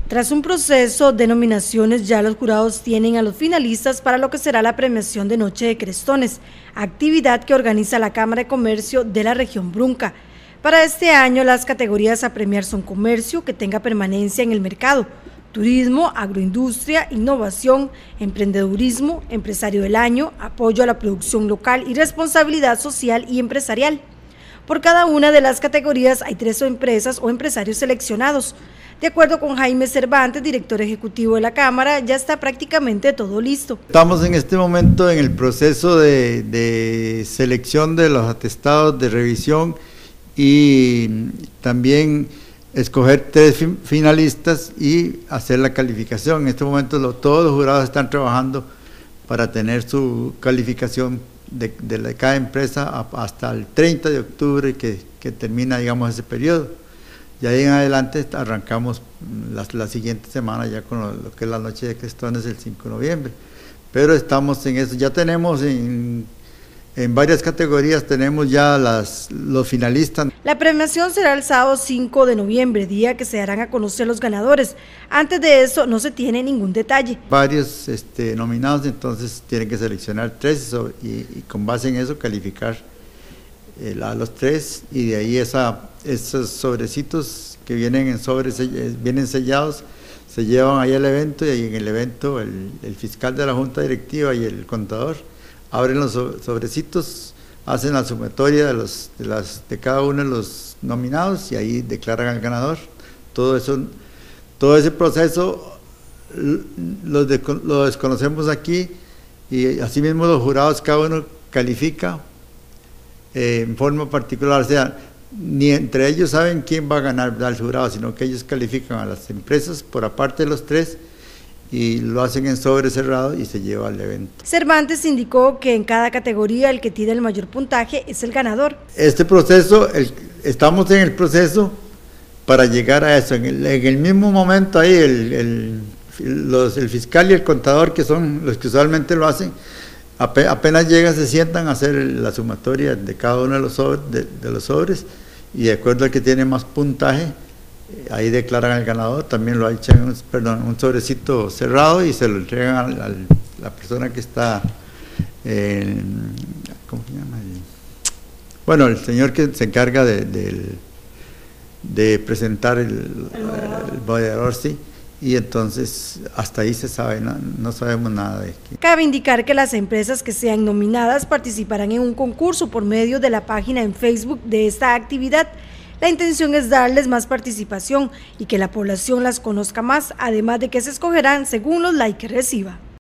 Tras un proceso de nominaciones, ya los jurados tienen a los finalistas para lo que será la premiación de Noche de Crestones, actividad que organiza la Cámara de Comercio de la región Brunca. Para este año, las categorías a premiar son comercio que tenga permanencia en el mercado, turismo, agroindustria, innovación, emprendedurismo, empresario del año, apoyo a la producción local y responsabilidad social y empresarial. Por cada una de las categorías hay 3 empresas o empresarios seleccionados. De acuerdo con Jaime Cervantes, director ejecutivo de la Cámara, ya está prácticamente todo listo. Estamos en este momento en el proceso de selección de los atestados de revisión y también escoger 3 finalistas y hacer la calificación. En este momento todos los jurados están trabajando para tener su calificación de cada empresa hasta el 30 de octubre que termina, digamos, ese periodo. Y ahí en adelante arrancamos la siguiente semana ya con lo que es la Noche de Crestones el 5 de noviembre. Pero estamos en eso, ya tenemos en varias categorías, tenemos ya los finalistas. La premiación será el sábado 5 de noviembre, día que se darán a conocer los ganadores. Antes de eso no se tiene ningún detalle. Varios nominados, entonces tienen que seleccionar 3 y con base en eso calificar a los 3, y de ahí esos sobrecitos que vienen en sobres, vienen sellados, se llevan ahí al evento, y ahí en el evento el fiscal de la junta directiva y el contador abren los sobrecitos, hacen la sumatoria de cada uno de los nominados y ahí declaran al ganador. Todo ese proceso lo desconocemos aquí, y asimismo los jurados cada uno califica en forma particular, o sea, ni entre ellos saben quién va a ganar al jurado, sino que ellos califican a las empresas por aparte de los 3 y lo hacen en sobre cerrado y se lleva al evento. Cervantes indicó que en cada categoría el que tiene el mayor puntaje es el ganador. Este proceso, estamos en el proceso para llegar a eso. En el mismo momento ahí el fiscal y el contador, que son los que usualmente lo hacen, apenas llegan, se sientan a hacer la sumatoria de cada uno de los sobres, y de acuerdo al que tiene más puntaje, ahí declaran al ganador. También lo echan un sobrecito cerrado y se lo entregan a la persona que está, ¿cómo se llama? Bueno, el señor que se encarga de presentar el moderador, sí. Y entonces hasta ahí se sabe, no sabemos nada de esto. Cabe indicar que las empresas que sean nominadas participarán en un concurso por medio de la página en Facebook de esta actividad. La intención es darles más participación y que la población las conozca más, además de que se escogerán según los likes que reciba.